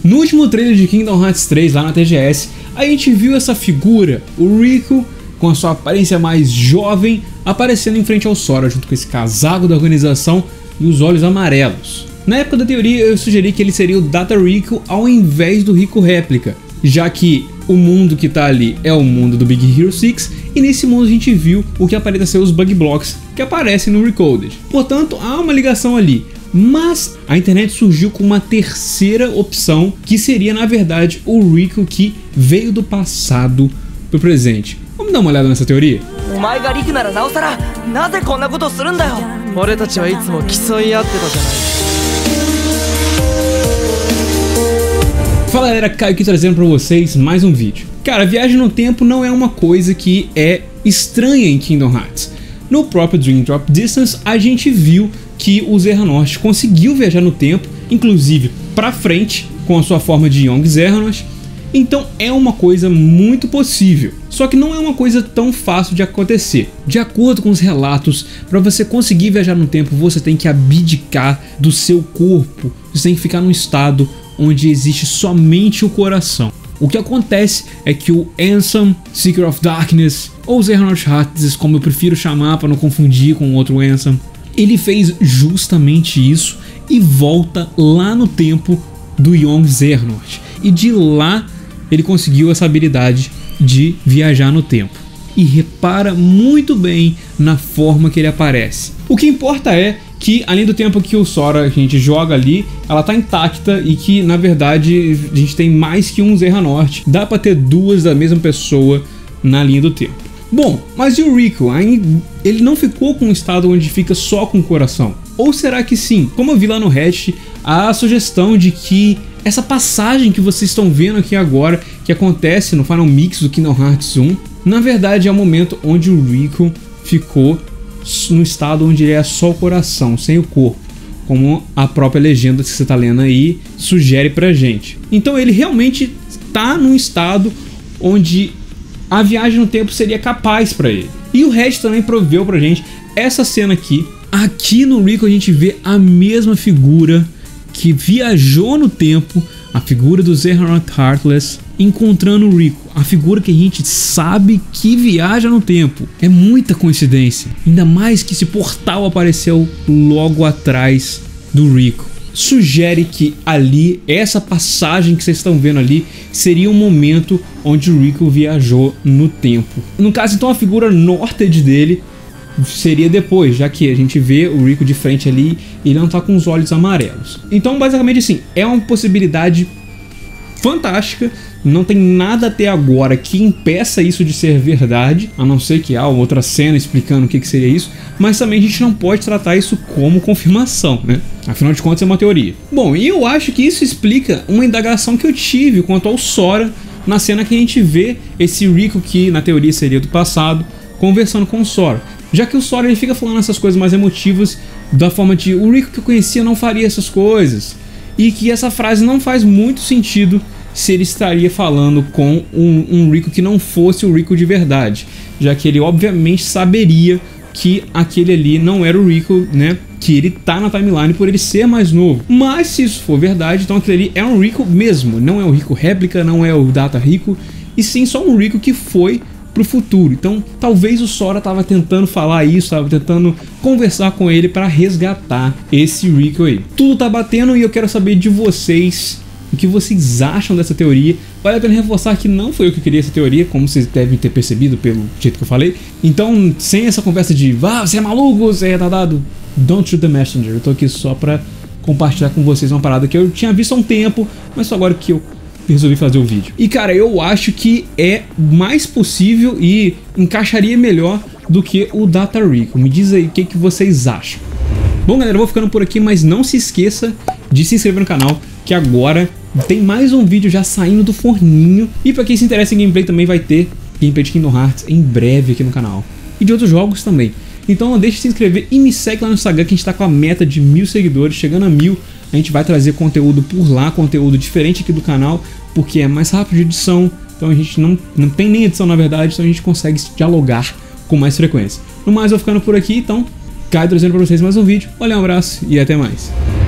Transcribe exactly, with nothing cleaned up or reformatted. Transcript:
No último trailer de Kingdom Hearts três lá na T G S, a gente viu essa figura, o Riku, com a sua aparência mais jovem, aparecendo em frente ao Sora, junto com esse casaco da organização e os olhos amarelos. Na época da teoria eu sugeri que ele seria o Data Riku ao invés do Riku réplica, já que o mundo que tá ali é o mundo do Big Hero seis, e nesse mundo a gente viu o que aparenta ser os Bug Blocks que aparecem no Recoded. Portanto, há uma ligação ali, mas a internet surgiu com uma terceira opção, que seria na verdade o Riku que veio do passado pro presente. Vamos dar uma olhada nessa teoria? Fala galera, Caio aqui trazendo pra vocês mais um vídeo. Cara, a viagem no tempo não é uma coisa que é estranha em Kingdom Hearts. No próprio Dream Drop Distance a gente viu que o Xehanort conseguiu viajar no tempo, inclusive pra frente, com a sua forma de Young Xehanort. Então é uma coisa muito possível, só que não é uma coisa tão fácil de acontecer. De acordo com os relatos, para você conseguir viajar no tempo você tem que abdicar do seu corpo, você tem que ficar num estado onde existe somente o coração. O que acontece é que o Ansem, Seeker of Darkness, ou Xehanort Hearts, como eu prefiro chamar para não confundir com outro Ansem, ele fez justamente isso e volta lá no tempo do Young Xehanort. E de lá ele conseguiu essa habilidade de viajar no tempo. E repara muito bem na forma que ele aparece. O que importa é que, além do tempo que o Sora a gente joga ali, ela tá intacta e que, na verdade, a gente tem mais que um Xehanort. Dá pra ter duas da mesma pessoa na linha do tempo. Bom, mas e o Riku? Ele não ficou com um estado onde fica só com o coração? Ou será que sim? Como eu vi lá no Reddit, há a sugestão de que essa passagem que vocês estão vendo aqui agora, que acontece no Final Mix do Kingdom Hearts um, na verdade é o momento onde o Riku ficou no estado onde ele é só o coração, sem o corpo, como a própria legenda que você está lendo aí sugere pra gente. Então ele realmente está num estado onde a viagem no tempo seria capaz para ele. E o Red também proveu pra gente essa cena aqui. Aqui no Riku a gente vê a mesma figura que viajou no tempo, a figura do Xehanort Heartless, encontrando o Riku, a figura que a gente sabe que viaja no tempo. É muita coincidência, ainda mais que esse portal apareceu logo atrás do Riku. Sugere que ali, essa passagem que vocês estão vendo ali, seria um momento onde o Riku viajou no tempo. No caso então a figura Norted dele seria depois, já que a gente vê o Riku de frente ali e ele não tá com os olhos amarelos. Então basicamente assim, é uma possibilidade fantástica, não tem nada até agora que impeça isso de ser verdade, a não ser que há outra cena explicando o que, que seria isso, mas também a gente não pode tratar isso como confirmação, né? Afinal de contas é uma teoria. Bom, e eu acho que isso explica uma indagação que eu tive quanto ao Sora na cena que a gente vê esse Riku, que na teoria seria do passado, conversando com o Sora. Já que o Sora ele fica falando essas coisas mais emotivas da forma de o Riku que eu conhecia não faria essas coisas, e que essa frase não faz muito sentido se ele estaria falando com um, um Riku que não fosse o Riku de verdade, já que ele obviamente saberia que aquele ali não era o Riku, né, que ele tá na timeline por ele ser mais novo. Mas se isso for verdade, então aquele ali é um Riku mesmo, não é o Riku réplica, não é o Data Riku, e sim só um Riku que foi pro futuro. Então talvez o Sora tava tentando falar isso, tava tentando conversar com ele para resgatar esse Riku aí. Tudo tá batendo e eu quero saber de vocês o que vocês acham dessa teoria. Vale a pena reforçar que não foi eu que criei essa teoria, como vocês devem ter percebido pelo jeito que eu falei. Então, sem essa conversa de ah, você é maluco, você é retardado, don't shoot the messenger. Eu tô aqui só pra compartilhar com vocês uma parada que eu tinha visto há um tempo, mas só agora que eu resolvi fazer o vídeo. E cara, eu acho que é mais possível e encaixaria melhor do que o Data Riku. Me diz aí o que, que vocês acham. Bom galera, eu vou ficando por aqui, mas não se esqueça de se inscrever no canal, que agora tem mais um vídeo já saindo do forninho. E pra quem se interessa em gameplay também vai ter gameplay de Kingdom Hearts em breve aqui no canal. E de outros jogos também. Então não deixe de se inscrever e me segue lá no Instagram, que a gente tá com a meta de mil seguidores. Chegando a mil, a gente vai trazer conteúdo por lá, conteúdo diferente aqui do canal, porque é mais rápido de edição. Então a gente não, não tem nem edição na verdade, então a gente consegue dialogar com mais frequência. No mais, eu vou ficando por aqui, então Caio trazendo pra vocês mais um vídeo. Valeu, um abraço e até mais.